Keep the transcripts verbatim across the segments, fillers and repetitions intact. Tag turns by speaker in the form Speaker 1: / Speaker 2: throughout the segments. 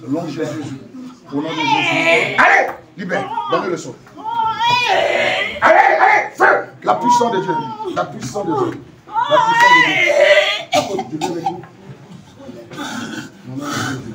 Speaker 1: Au nom de Jésus. Au nom de Jésus. Allez, libère. Donnez le son. Allez, allez, feu. La puissance de Dieu. La puissance de Dieu. La puissance de Dieu. Je viens avec vous. Au nom de Jésus.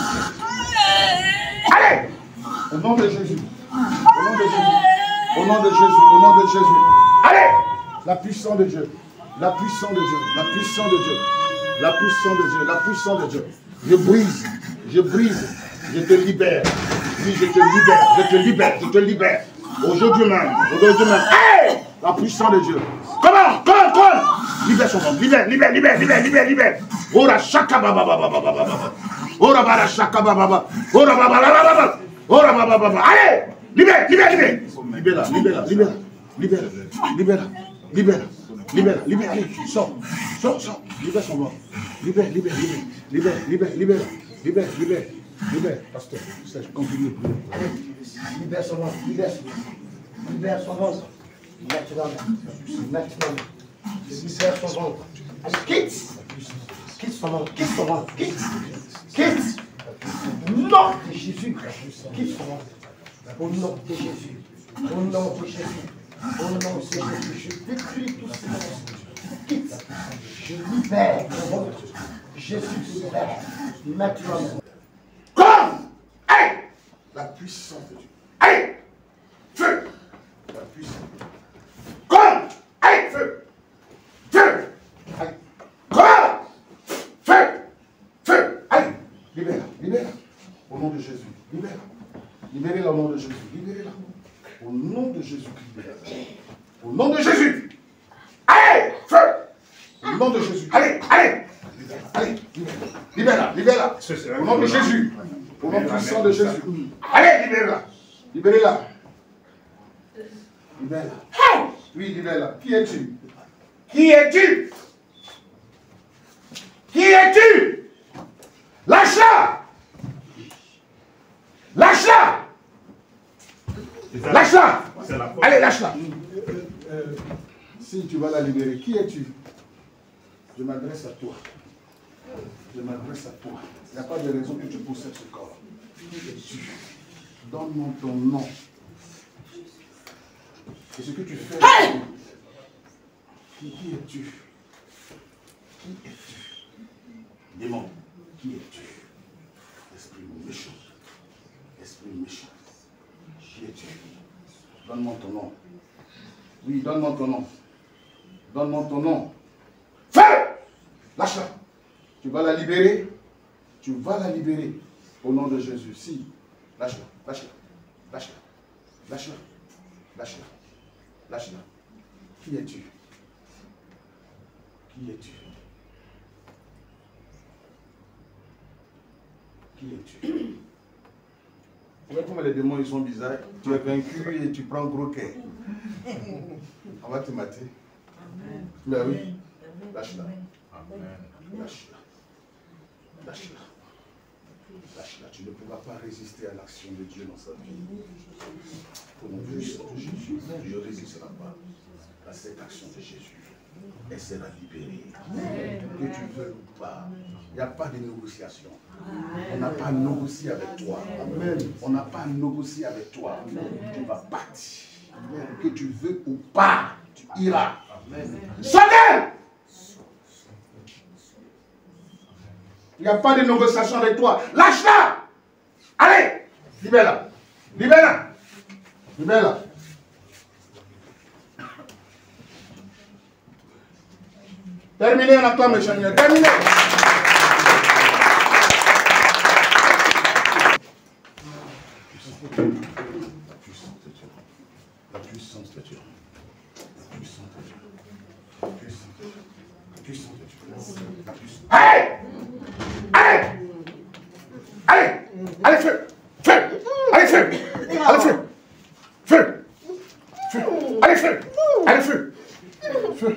Speaker 1: Allez. Au nom de Jésus. Au nom de Jésus. Au nom de Jésus. Au nom de Jésus. Allez. La puissance de Dieu. La puissance de Dieu. La puissance de Dieu. La puissance de Dieu. La puissance de Dieu. Je brise. Je brise. Je te libère. Oui, je te libère. Je te libère. Je te libère. Aujourd'hui même. Aujourd'hui même. Hey! La puissance de Dieu. Comment? Comment? Comment? Libère son nom. Libère, libère, libère, libère, libère, libère. Ora shaka baba baba baba baba. Ora baba shaka baba baba. Ora baba baba baba. Ora baba baba. Allez! Libère, libère, libère. Libère, libère, libère. Libère, libère, libère. Libère, libère, allez, sors, sors, sors, libère son nom. Libère, libère, libère, libère, libère, libère, libère, libère, libère, pasteur, je continue. Allez, libère son nom, libère, libère son nom. Maintenant, maintenant, libère son nom. Allez, quitte, quitte son nom, quitte son nom, quitte, quitte. Non de Jésus, quitte son nom. Au nom de Jésus, au nom de Jésus. Au nom de Jésus, je détruis tout ce qui quitte. Je libère le vôtre. Jésus libère. Maintenant. Comme! Hey! La puissance de Dieu. Hey! Feu! La puissance. Comme! Hey! Feu! Feu! Hey! Comme! Feu! Feu! Allez! Libère-la, libère-la. Au nom de Jésus. Libère-la. Libérez-la au nom de Jésus. Libérez-la. Au nom de Jésus. Au nom de Jésus. Allez, feu. Au nom de Jésus. Allez, allez. Allez, libère-la, libère-la. Au nom de Jésus. Au nom puissant de Jésus. Allez, libère-la. Libérez-la. Libère-la. Oui, libère-la. Qui es-tu? Qui es-tu? Qui es-tu? Lâche-la. Lâche-la. Lâche-la. Allez, lâche-la. Euh, euh, si tu vas la libérer, qui es-tu? Je m'adresse à toi. Je m'adresse à toi. Il n'y a pas de raison que tu possèdes ce corps. Qui es-tu? Donne-moi ton nom. Et ce que tu fais. Hey! Qui, qui es-tu? Qui es-tu? Démon, qui es-tu? Esprit méchant. Esprit méchant. Qui es-tu? Donne-moi ton nom. Oui, donne-moi ton nom. Donne-moi ton nom. Feu! Lâche-la. Tu vas la libérer. Tu vas la libérer. Au nom de Jésus. Si. Lâche-la. Lâche-la. Lâche-la. Lâche-la. Lâche-la. Lâche-la. Qui es-tu? Qui es-tu? Qui es-tu? Regarde comment les démons ils sont bizarres. Tu es vaincu et tu prends gros cœur. On va te mater. Mais oui. Lâche-la. Lâche-la. Lâche-la. Lâche-la. Tu ne pourras pas résister à l'action de Dieu dans sa vie. Au nom puissant de Jésus, Dieu ne résistera pas à cette action de Jésus. Elle sera libérée. Que tu veux ou pas. Il n'y a pas de négociation. On n'a pas négocié avec toi. Amen. On n'a pas négocié avec toi. Tu vas partir. Que tu veux ou pas, tu iras. Sonnez! Il n'y a pas de négociation avec toi. Lâche-la! Allez! Libère-la! Libère-la! Libère-la! Terminez, on acclame le Seigneur. Terminez! La puissance de Dieu. La puissance de Dieu. La puissance de Dieu. La puissance de Dieu. La puissance. Allez! Allez! Allez! Allez, feu! Feu! Allez, feu! Allez, feu! Feu! Feu! Allez, feu! Allez, feu! Feu!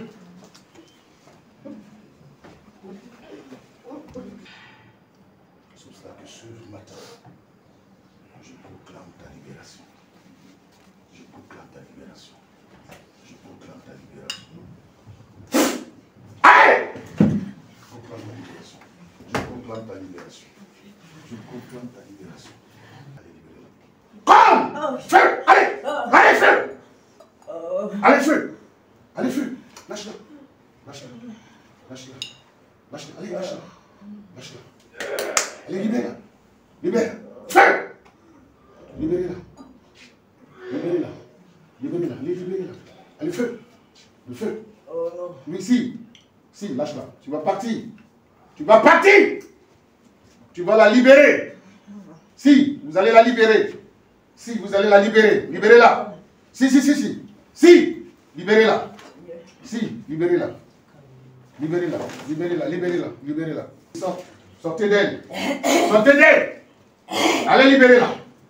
Speaker 1: C'est pour ça que ce matin, je proclame ta libération. Je proclame ta libération. Je proclame ta libération. Allez! Je proclame ta libération. Je proclame ta libération. Je confirme ta libération. Allez, libérez-la. Comme feu. Allez. Allez, feu. Allez, feu. Allez, feu. Lâche-la. Lâche-la. Lâche-la. Lâche-la. Allez, lâche-la. Lâche-la. Allez, libère-la. Libère. Feu. Libérez-la. Libérez-la. Libérez-la. Allez, libérez-la. Allez, feu. Le feu.
Speaker 2: Oh non.
Speaker 1: Oui, si. Si, lâche-la. Tu vas partir. Tu vas partir. Tu vas la libérer. Si, vous allez la libérer. Si, vous allez la libérer. Libérez-la. Si, si, si, si. Si, libérez-la. Si, libérez-la. Libérez-la. Libérez-la. Libérez-la. Libérez-la. Sortez d'elle. Sortez d'elle. Allez, libérez-la.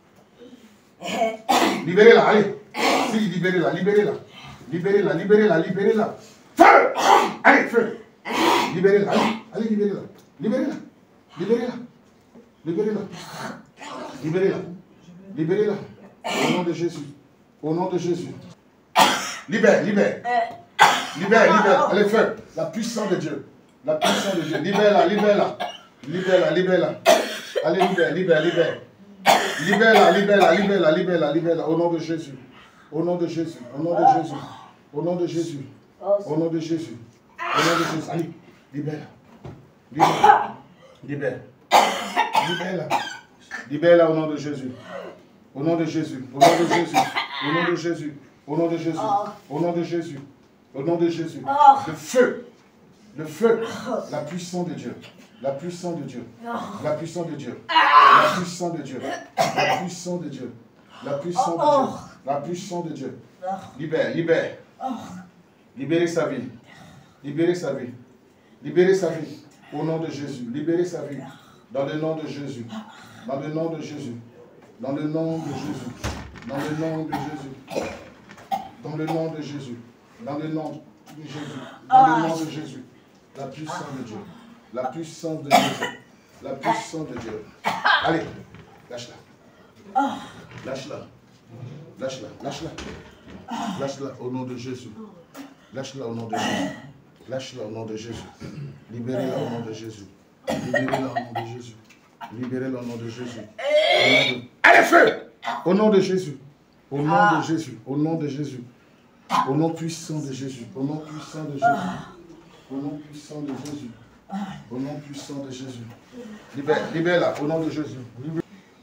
Speaker 1: Libérez-la, allez. Si, libérez-la, libérez-la. Libérez-la, libérez-la, libérez-la. Feu. Allez, feu. Libérez-la, allez. Allez, libérez-la. Libérez-la. Libérez-la. Libérez-la. Libérez-la. Libérez-la. Au nom de Jésus. Au nom de Jésus. Libère, libère. Libère, libère. Allez, feu. La puissance de Dieu. La puissance de Dieu. Libère-la, libère-la. Libère-la, libère-la. Allez, libère, libère, libère. Libère-la, libère-la, libère-la, libère-la, libère-la. Au nom de Jésus. Au nom de Jésus. Au nom de Jésus. Au nom de Jésus. Au nom de Jésus. Au nom de Jésus. Allez, libère-la. Libère. Libère. Libère-la. Libère-la au nom de Jésus. Au nom de Jésus. Au nom de Jésus. Au nom de Jésus. Au nom de Jésus. Au nom de Jésus. Au nom de Jésus. Le feu. Le feu. La puissance de Dieu. La puissance de Dieu. La puissance de Dieu. La puissance de Dieu. La puissance de Dieu. La puissance de Dieu. La puissance de Dieu. Libère, libère. Libérez sa vie. Libérez sa vie. Libérez sa vie. Au nom de Jésus. Libérez sa vie. Dans le nom de Jésus. Dans le nom de Jésus. Dans le nom de Jésus. Dans le nom de Jésus. Dans le nom de Jésus. Dans le nom de Jésus. Dans le nom de Jésus. La puissance de Dieu. La puissance de Jésus. La puissance de Dieu. Allez, lâche-la. Lâche-la. Lâche-la. Lâche-la. Lâche-la au nom de Jésus. Lâche-la au nom de Jésus. Lâche-la au nom de Jésus. Libérez-la au nom de Jésus. Libérez-la au nom de Jésus. Libérez-la au nom de Jésus. De... Allez, feu! Au nom de Jésus. Au nom de Jésus. Au nom de Jésus. Au nom puissant de Jésus. Au nom puissant de Jésus. Au nom puissant de Jésus. Au nom puissant de Jésus. Libère, libère-la. Au nom de Jésus. Libère.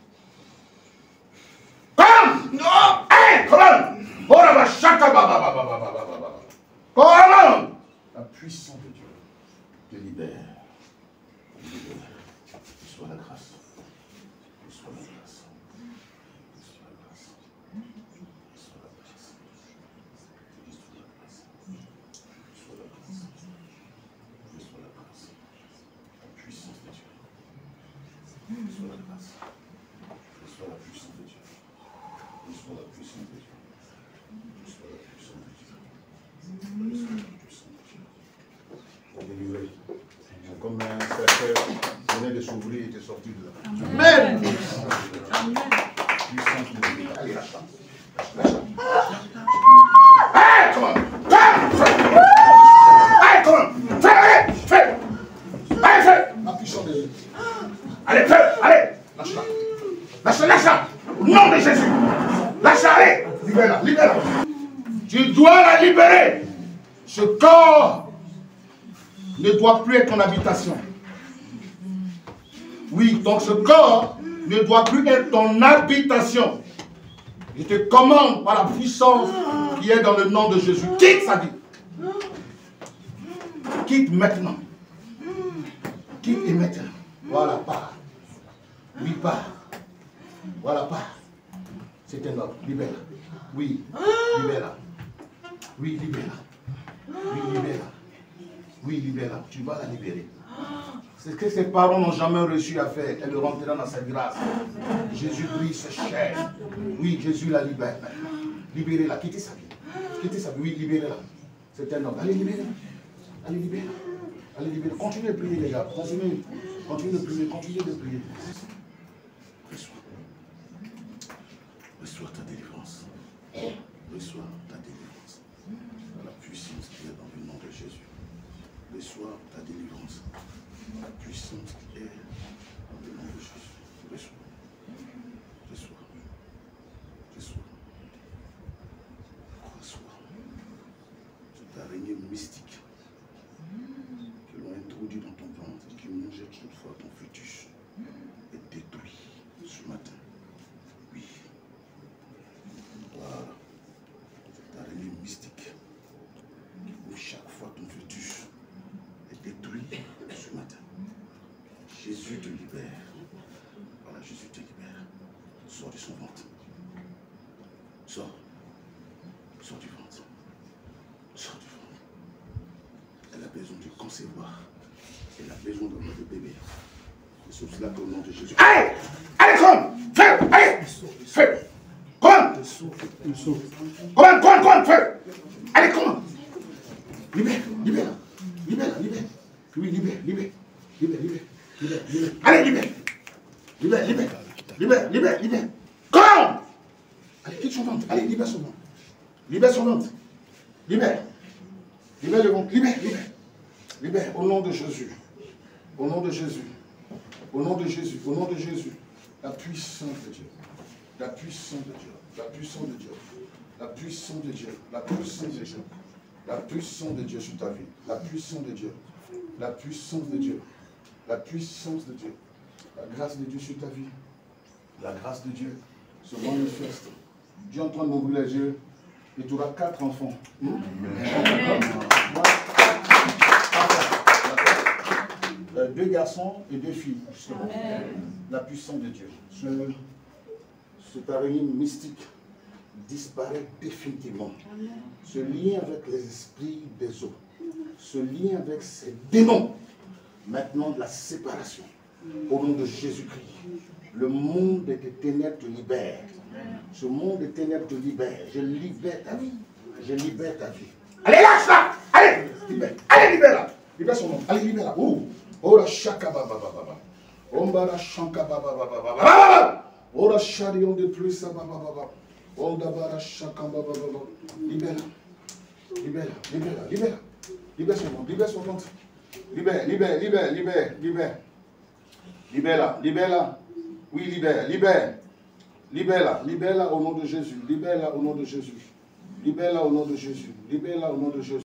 Speaker 1: Come! No! Hey! Come on! Ora shaka ba ba ba ba ba ba ba ba. Come on! La puissance de Dieu te libère. Libère. Reçois la grâce. Reçois la grâce. Reçois la grâce. Reçois la grâce. Reçois la grâce. Reçois la grâce. Reçois la grâce. La puissance de Dieu. Reçois la grâce. Reçois la puissance de Dieu. Reçois la puissance de Dieu. Reçois la puissance de Dieu. Reçois la puissance de Dieu. Délivré. Comme un cercueil venait de s'ouvrir et était sorti de là. Amen. Puissance de Dieu. Allez, lâche-la. Lâche-la. Hey, come on. Hey, come on. Fais, allez, fais. Allez, fais. La puissance de Dieu. Allez, fais. Allez. Lâche-la. Lâche-la, lâche-la. Au nom de Jésus. Lâche-la, allez. Libère-la, libère-la. Tu dois la libérer. Ce corps ne doit plus être ton habitation. Oui, donc ce corps ne doit plus être ton habitation. Je te commande par la puissance qui est dans le nom de Jésus. Quitte sa vie. Quitte maintenant. Quitte et maintenant. Voilà, pars. Oui, pars. Voilà, pars. C'est un ordre. Libère-la. Oui, libère-la. Oui, libère-la. Oui, libère-la. Oui, libère-la. Tu vas la libérer. C'est ce que ses parents n'ont jamais réussi à faire. Elle rentrera dans sa grâce. Jésus brise ses chaînes. Oui, Jésus la libère maintenant. Libérez-la. Quittez sa vie. Quittez sa vie. Oui, libérez-la. C'est un homme. Allez, libérez-la. Allez, libérez-la. Allez, libérez-la. Continuez de prier, les gars. Continuez. Continuez de prier. Continuez de prier. Reçois. Reçois ta délivrance. Reçois ta délivrance. Dans la puissance qui est dans le nom de Jésus. Reçois ta délivrance. La puissance qui est dans le nom de Jésus. Jésus te libère. Voilà, Jésus te libère. Sors de son ventre. Sors. Sors du ventre. Sors du ventre. Elle a besoin de concevoir. Elle a besoin de de bébé. C'est pour cela qu'au nom de Jésus. Allez! Allez, come! Fais! Allez! Fais! Come! Come, come, come, fais! Allez, come! Libère, libère, libère, libère. Oui, libère, libère, libère, libère, libère, libère. Allez, libère! Libère, libère, libère, libère, libère. Come! Allez, quitte son ventre. Allez, libère son ventre. Libère son ventre. Libère. Libère le ventre. Libère, libère. Libère, au nom de Jésus. Au nom de Jésus. Au nom de Jésus. Au nom de Jésus. La puissance de Dieu. La puissance de Dieu. La puissance de Dieu. La puissance de Dieu. La puissance de Dieu. La puissance de Dieu sur ta vie. La puissance de Dieu. La puissance de Dieu. La puissance de Dieu. La grâce de Dieu sur ta vie. La grâce de Dieu se manifeste. Dieu est en train de m'ouvrir les yeux. Et tu auras quatre enfants. Mmh. Euh, deux garçons et deux filles, justement. La puissance de Dieu. Ce, ce paradigme mystique disparaît définitivement. Ce lien avec les esprits des eaux, ce lien avec ces démons, maintenant de la séparation, au nom de Jésus-Christ. Le monde des ténèbres te libère. Ce monde des ténèbres te libère. Je libère ta vie. Je libère ta vie. Allez, lâche là! Allez! Libère. Allez, libère là! Libère son nom. Allez, libère là. Oh! Oh la chaka baba baba. Omba la chanka baba baba baba. Oh la charion de plus baba baba. Onda bara chaka baba baba. Libère. Libère. Libère. Libère. Libère son nom. Libère son nom. Libère. Libère. Libère. Libère. Libère. Libère là. Libère là. Oui, libère. Libère. Libère là. Libère là au nom de Jésus. Libère là au nom de Jésus. Libère là au nom de Jésus. Libère là au nom de Jésus.